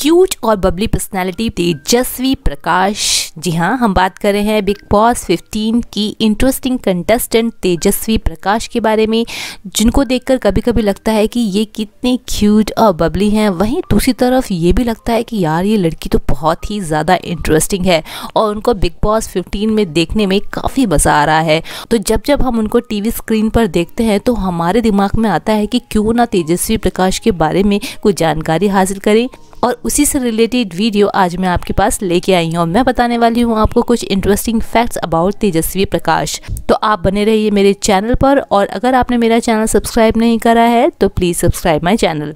Cute और Babli personality Tejasswi Prakash. जी हाँ, हम बात कर रहे हैं बिग बॉस 15 की इंटरेस्टिंग कंटेस्टेंट तेजस्वी प्रकाश के बारे में, जिनको देखकर कभी कभी लगता है कि ये कितने क्यूट और बबली हैं। वहीं दूसरी तरफ ये भी लगता है कि यार ये लड़की तो बहुत ही ज़्यादा इंटरेस्टिंग है और उनको बिग बॉस 15 में देखने में काफ़ी मज़ा आ रहा है। तो जब जब हम उनको टीवी स्क्रीन पर देखते हैं तो हमारे दिमाग में आता है कि क्यों ना तेजस्वी प्रकाश के बारे में कुछ जानकारी हासिल करें, और उसी से रिलेटेड वीडियो आज मैं आपके पास लेके आई हूँ। और मैं बताने वाली हूँ आपको कुछ interesting facts about Tejasswi Prakash. तो आप बने रहिए मेरे चैनल पर, और अगर आपने मेरा चैनल सब्सक्राइब नहीं करा है तो प्लीज़ सब्सक्राइब माय चैनल।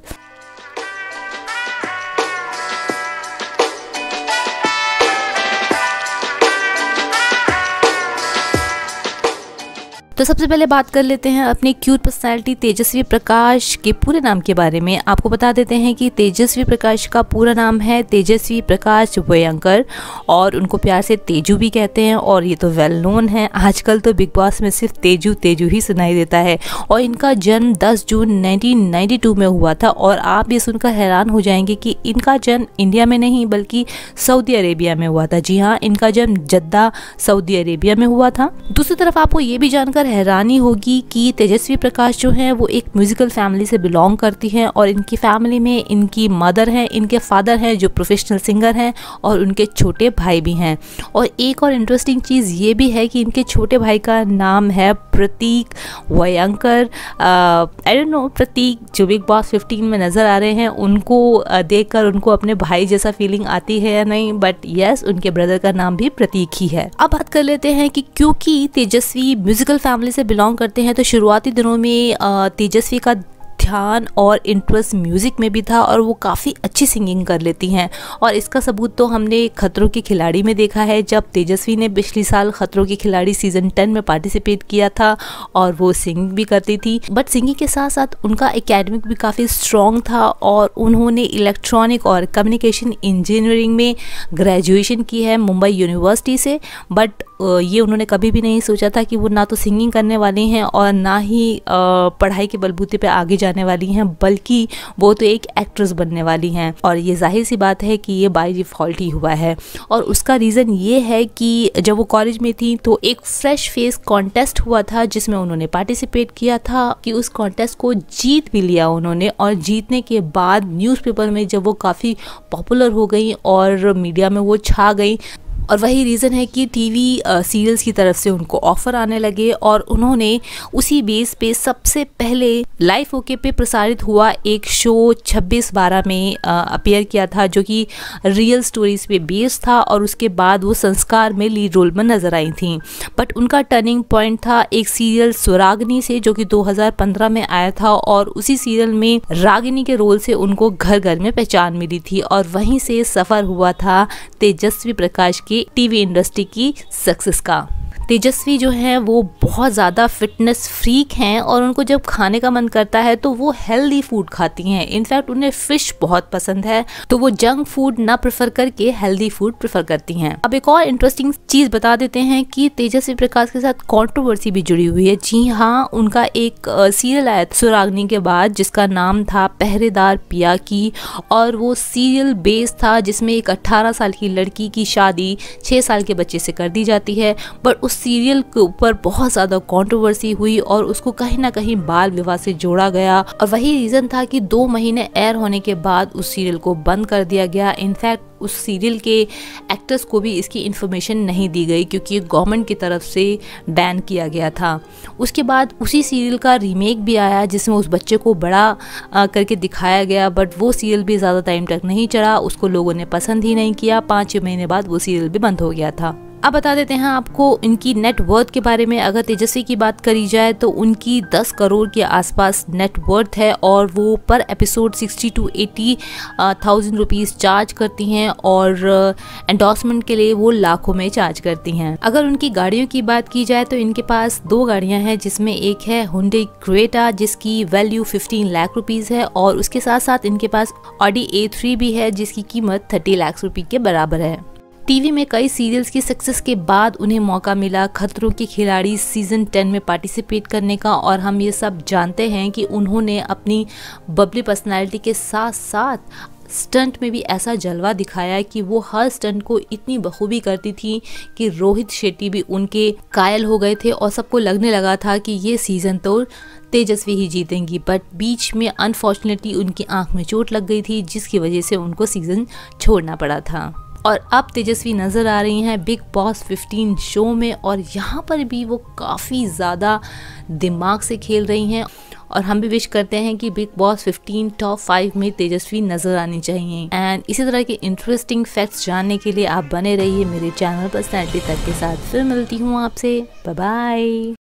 तो सबसे पहले बात कर लेते हैं अपनी क्यूट पर्सनैलिटी तेजस्वी प्रकाश के पूरे नाम के बारे में। आपको बता देते हैं कि तेजस्वी प्रकाश का पूरा नाम है तेजस्वी प्रकाश वयंकर, और उनको प्यार से तेजू भी कहते हैं, और ये तो वेल नोन है। आजकल तो बिग बॉस में सिर्फ तेजू तेजू ही सुनाई देता है। और इनका जन्म 10 जून 1992 में हुआ था, और आप ये सुनकर हैरान हो जाएंगे कि इनका जन्म इंडिया में नहीं बल्कि सऊदी अरेबिया में हुआ था। जी हाँ, इनका जन्म जद्दा सऊदी अरेबिया में हुआ था। दूसरी तरफ आपको ये भी जानकर हैरानी होगी कि तेजस्वी प्रकाश जो है वो एक म्यूजिकल फैमिली से बिलोंग करती हैं, और इनकी फैमिली में इनकी मदर हैं, इनके फादर हैं जो प्रोफेशनल सिंगर हैं, और उनके छोटे भाई भी हैं। और एक और इंटरेस्टिंग चीज़ ये भी है कि इनके छोटे भाई का नाम है प्रतीक वयंकर। आई डोंट नो प्रतीक जो बिग बॉस 15 में नज़र आ रहे हैं उनको देखकर उनको अपने भाई जैसा फीलिंग आती है या नहीं, बट यस, उनके ब्रदर का नाम भी प्रतीक ही है। अब बात कर लेते हैं कि क्योंकि तेजस्वी म्यूजिकल फैमिली से बिलोंग करते हैं तो शुरुआती दिनों में तेजस्वी का ध्यान और इंटरेस्ट म्यूज़िक में भी था, और वो काफ़ी अच्छी सिंगिंग कर लेती हैं। और इसका सबूत तो हमने खतरों के खिलाड़ी में देखा है, जब तेजस्वी ने पिछले साल खतरों के खिलाड़ी सीज़न 10 में पार्टिसिपेट किया था, और वो सिंगिंग भी करती थी। बट सिंगिंग के साथ साथ उनका एकेडमिक भी काफ़ी स्ट्रॉन्ग था, और उन्होंने इलेक्ट्रॉनिक और कम्युनिकेशन इंजीनियरिंग में ग्रेजुएशन की है मुंबई यूनिवर्सिटी से। बट ये उन्होंने कभी भी नहीं सोचा था कि वो ना तो सिंगिंग करने वाली हैं और ना ही पढ़ाई के बलबूते पे आगे जाने वाली हैं, बल्कि वो तो एक एक्ट्रेस बनने वाली हैं। और ये जाहिर सी बात है कि ये बाय डिफ़ॉल्ट ही हुआ है, और उसका रीज़न ये है कि जब वो कॉलेज में थी तो एक फ्रेश फेस कॉन्टेस्ट हुआ था जिसमें उन्होंने पार्टिसिपेट किया था, कि उस कॉन्टेस्ट को जीत भी लिया उन्होंने। और जीतने के बाद न्यूज़पेपर में जब वो काफ़ी पॉपुलर हो गई और मीडिया में वो छा गई, और वही रीज़न है कि टीवी सीरियल्स की तरफ से उनको ऑफ़र आने लगे, और उन्होंने उसी बेस पे सबसे पहले लाइव ओके पे प्रसारित हुआ एक शो 26/12 में अपीयर किया था, जो कि रियल स्टोरीज पे बेस्ड था। और उसके बाद वो संस्कार में लीड रोल में नज़र आई थी। बट उनका टर्निंग पॉइंट था एक सीरियल स्वरागिनी से, जो कि 2015 में आया था, और उसी सीरियल में रागिनी के रोल से उनको घर घर में पहचान मिली थी, और वहीं से सफ़र हुआ था तेजस्वी प्रकाश की टीवी इंडस्ट्री की सक्सेस का। तेजस्वी जो है वो बहुत ज़्यादा फिटनेस फ्रीक हैं, और उनको जब खाने का मन करता है तो वो हेल्दी फूड खाती हैं। इनफैक्ट उन्हें फ़िश बहुत पसंद है, तो वो जंक फूड ना प्रेफर करके हेल्दी फूड प्रेफर करती हैं। अब एक और इंटरेस्टिंग चीज़ बता देते हैं कि तेजस्वी प्रकाश के साथ कंट्रोवर्सी भी जुड़ी हुई है। जी हाँ, उनका एक सीरियल आया सुरागनी के बाद जिसका नाम था पहरेदार पिया की, और वो सीरियल बेस था जिसमें एक 18 साल की लड़की की शादी 6 साल के बच्चे से कर दी जाती है। बट उस सीरियल के ऊपर बहुत ज़्यादा कंट्रोवर्सी हुई, और उसको कहीं ना कहीं बाल विवाह से जोड़ा गया, और वही रीज़न था कि 2 महीने एयर होने के बाद उस सीरियल को बंद कर दिया गया। इनफैक्ट उस सीरियल के एक्टर्स को भी इसकी इन्फॉर्मेशन नहीं दी गई, क्योंकि गवर्नमेंट की तरफ से बैन किया गया था। उसके बाद उसी सीरियल का रीमेक भी आया जिसमें उस बच्चे को बड़ा करके दिखाया गया, बट वो सीरियल भी ज़्यादा टाइम तक नहीं चला, उसको लोगों ने पसंद ही नहीं किया। 5 महीने बाद वो सीरियल भी बंद हो गया था। अब बता देते हैं आपको इनकी नेट वर्थ के बारे में। अगर तेजस्वी की बात करी जाए तो उनकी 10 करोड़ के आसपास नेट वर्थ है, और वो पर एपिसोड 60 to 80,000 रुपीज़ चार्ज करती हैं, और एंडोर्समेंट के लिए वो लाखों में चार्ज करती हैं। अगर उनकी गाड़ियों की बात की जाए तो इनके पास 2 गाड़ियां हैं, जिसमें एक है हुंडई क्रेटा जिसकी वैल्यू 15 लाख रुपीज़ है, और उसके साथ साथ इनके पास ऑडी A3 भी है जिसकी कीमत 30 लाख रुपये के बराबर है। टीवी में कई सीरियल्स की सक्सेस के बाद उन्हें मौका मिला खतरों के खिलाड़ी सीजन 10 में पार्टिसिपेट करने का, और हम ये सब जानते हैं कि उन्होंने अपनी बबली पर्सनालिटी के साथ साथ स्टंट में भी ऐसा जलवा दिखाया कि वो हर स्टंट को इतनी बखूबी करती थी कि रोहित शेट्टी भी उनके कायल हो गए थे और सबको लगने लगा था कि ये सीज़न तो तेजस्वी ही जीतेंगी। बट बीच में अनफॉर्चुनेटली उनकी आंख में चोट लग गई थी, जिसकी वजह से उनको सीज़न छोड़ना पड़ा था। और अब तेजस्वी नज़र आ रही हैं बिग बॉस 15 शो में, और यहाँ पर भी वो काफ़ी ज़्यादा दिमाग से खेल रही हैं। और हम भी विश करते हैं कि बिग बॉस 15 टॉप 5 में तेजस्वी नज़र आनी चाहिए। एंड इसी तरह के इंटरेस्टिंग फैक्ट्स जानने के लिए आप बने रहिए मेरे चैनल पर्सनैलिटी तक के साथ। फिर मिलती हूँ आपसे, बाय बाय।